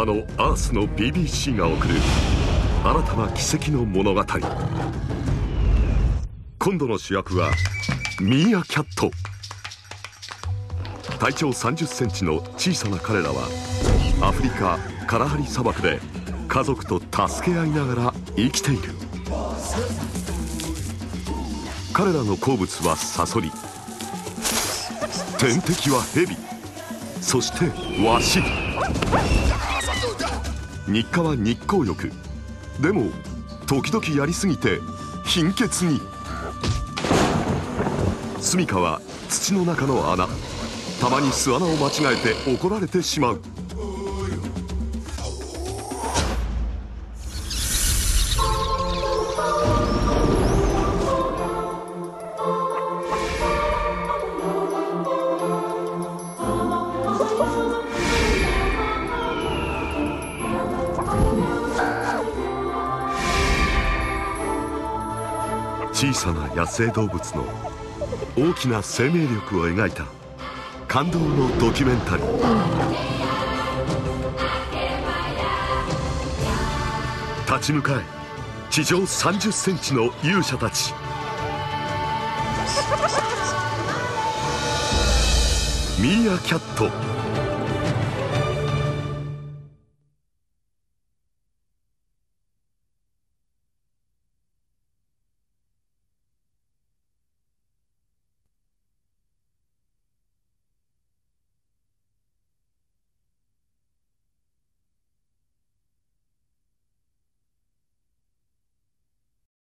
のアースの BBC が送る新たな奇跡の物語。今度の主役はミーアキャット。体長30センチの小さな彼らはアフリカカラハリ砂漠で家族と助け合いながら生きている。彼らの好物はサソリ、天敵はヘビ、そしてワシ。日課は日光浴。でも時々やりすぎて貧血に。住処は土の中の穴。たまに巣穴を間違えて怒られてしまう。小さな野生動物の大きな生命力を描いた感動のドキュメンタリー。立ち向かえ、地上30センチの勇者たち。ミーアキャット。